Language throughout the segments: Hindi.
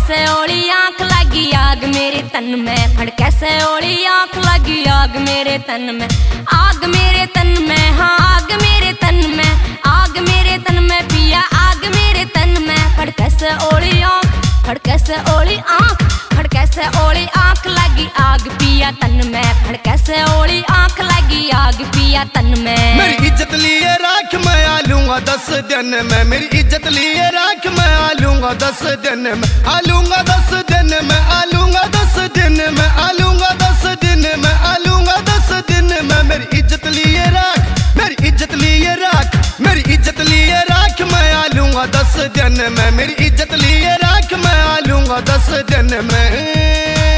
कैसे ओली आंख लगी आग मेरे तन में, फड़ कैसे ओली आंख लगी आग मेरे तन में, आग मेरे तन में, हाँ आग मेरे तन में, आग मेरे तन में पिया आग मेरे तन में, फड़ कैसे ओली आंख, फड़ कैसे ओली आंख, फड़ कैसे ओली आंख लगी आग पिया तन में, फड़ कैसे ओली आंख लगी आग पिया तन में। मेरी इज्जत लिए राख मैं आलूंगा 10 दिन में, मेरी इज्जत लिए राख मैं आलूंगा 10 दिन में, आलूंगा 10 दिन में, आलूंगा 10 दिन में, आलूंगा 10 दिन में, आलूंगा 10 दिन में। मेरी इज्जत लिए राख, मेरी इज्जत लिए राख, मेरी इज्जत लिए राख मैं आलूंगा 10 दिन में, मेरी इज्जत लिए राख मैं आलूंगा 10 दिन में।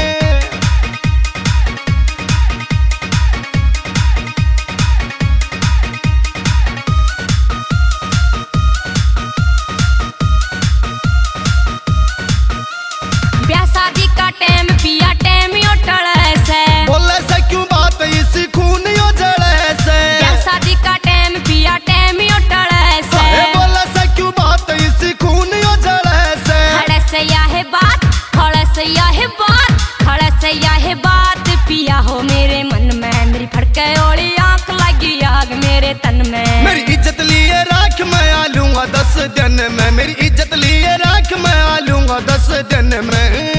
शादी का टाइम पिया टाइम यो टले से, बोले से क्यों बात इसी खून यो जड़े से, शादी का टाइम पिया टाइम यो टले से, बोले से क्यों बात इसी खून यो जड़े से, खड़े से यह बात, खड़े से यह बात, खड़े से यह बात पिया हो मेरे मन में, मेरी फड़के ओली आंख लगी आग मेरे तन में। मेरी इज्जत लिए राख मैं आलूंगा 10 दिन में, मेरी इज्जत लिए राख मैं आलूंगा 10 दिन में।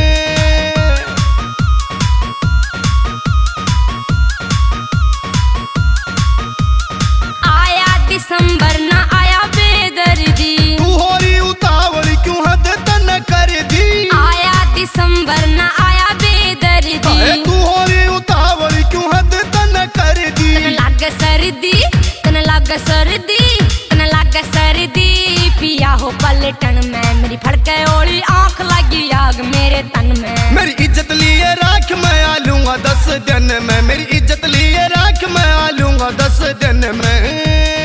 दिसंबर ना आया बेदर्दी, तू हो रही उतावली क्यों हद तन कर दी, आया दिसंबर ना आया बेदर्दी, तू हो रही उतावली क्यों हद तन कर दी, तन लग सर्दी, तन लग सर्दी, तन लग सर्दी पिया हो पलटन में, मेरी फड़के ओली आंख लगी आग मेरे तन में। मेरी इज्जत लिए राख मैं आलूंगा 10 दिन में, मेरी इज्जत लिए राख मैं आलूंगा 10 दिन में।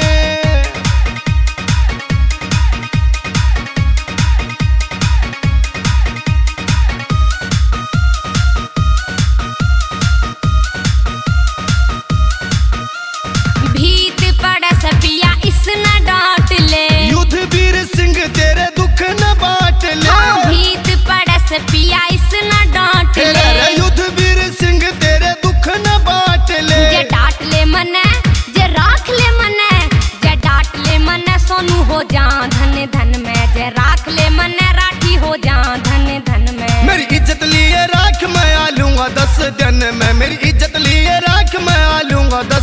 इसने डांट ले युद्ध वीर सिंह तेरे दुख न बांट ले, हाँ भीत पड़े से पिया इसने डांट ले, युद्ध वीर सिंह तेरे दुख न बांट ले, जे डांट ले मने, जे राख ले मने, जे डांट ले मने सोनू हो जा धन धन में, जे राख ले मने राठी हो जा धन धन में। मेरी इज्जत लिए राख मैं आलूंगा 10 दिन में, मेरी इज्जत लिए राख मैं आलूंगा 10